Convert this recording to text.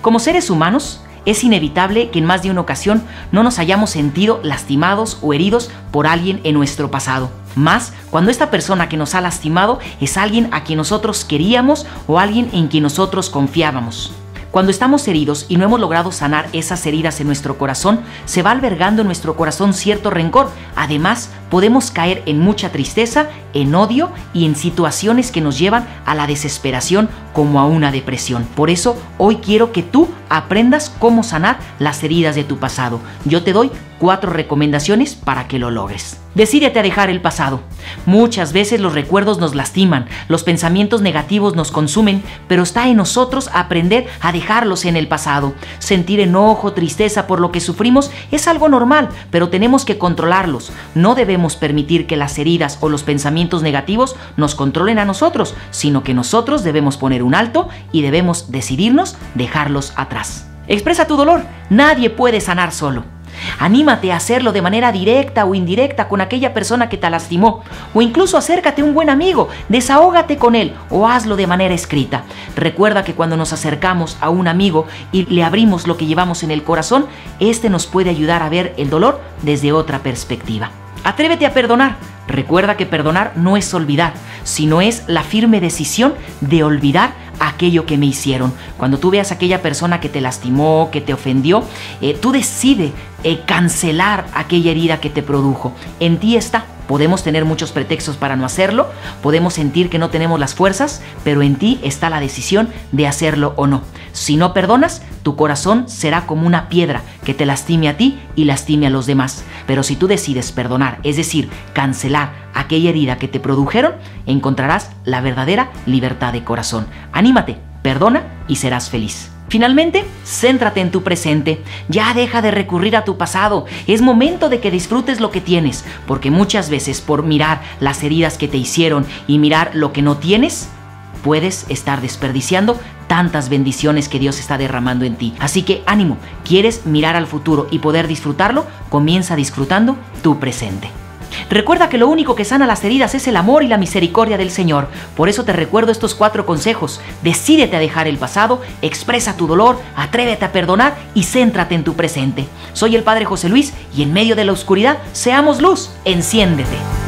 Como seres humanos, es inevitable que en más de una ocasión no nos hayamos sentido lastimados o heridos por alguien en nuestro pasado. Más cuando esta persona que nos ha lastimado es alguien a quien nosotros queríamos o alguien en quien nosotros confiábamos. Cuando estamos heridos y no hemos logrado sanar esas heridas en nuestro corazón, se va albergando en nuestro corazón cierto rencor. Además, podemos caer en mucha tristeza, en odio y en situaciones que nos llevan a la desesperación como a una depresión. Por eso, hoy quiero que tú aprendas cómo sanar las heridas de tu pasado. Yo te doy 4 recomendaciones para que lo logres. Decídete a dejar el pasado. Muchas veces los recuerdos nos lastiman, los pensamientos negativos nos consumen, pero está en nosotros aprender a dejarlos en el pasado. Sentir enojo, tristeza por lo que sufrimos es algo normal, pero tenemos que controlarlos. No debemos permitir que las heridas o los pensamientos negativos nos controlen a nosotros, sino que nosotros debemos poner un alto y debemos decidirnos dejarlos atrás. Expresa tu dolor. Nadie puede sanar solo. Anímate a hacerlo de manera directa o indirecta con aquella persona que te lastimó, o incluso acércate a un buen amigo, desahógate con él o hazlo de manera escrita. Recuerda que cuando nos acercamos a un amigo y le abrimos lo que llevamos en el corazón, este nos puede ayudar a ver el dolor desde otra perspectiva. Atrévete a perdonar. Recuerda que perdonar no es olvidar, sino es la firme decisión de olvidar aquello que me hicieron. Cuando tú veas a aquella persona que te lastimó, que te ofendió, tú decides cancelar aquella herida que te produjo. En ti está. Podemos tener muchos pretextos para no hacerlo, podemos sentir que no tenemos las fuerzas, pero en ti está la decisión de hacerlo o no. Si no perdonas, tu corazón será como una piedra que te lastime a ti y lastime a los demás. Pero si tú decides perdonar, es decir, cancelar aquella herida que te produjeron, encontrarás la verdadera libertad de corazón. Anímate, perdona y serás feliz. Finalmente, céntrate en tu presente. Ya deja de recurrir a tu pasado. Es momento de que disfrutes lo que tienes, porque muchas veces por mirar las heridas que te hicieron y mirar lo que no tienes, puedes estar desperdiciando tantas bendiciones que Dios está derramando en ti. Así que ánimo, ¿quieres mirar al futuro y poder disfrutarlo? Comienza disfrutando tu presente. Recuerda que lo único que sana las heridas es el amor y la misericordia del Señor. Por eso te recuerdo estos 4 consejos. Decídete a dejar el pasado, expresa tu dolor, atrévete a perdonar y céntrate en tu presente. Soy el Padre José Luis y en medio de la oscuridad, seamos luz. Enciéndete.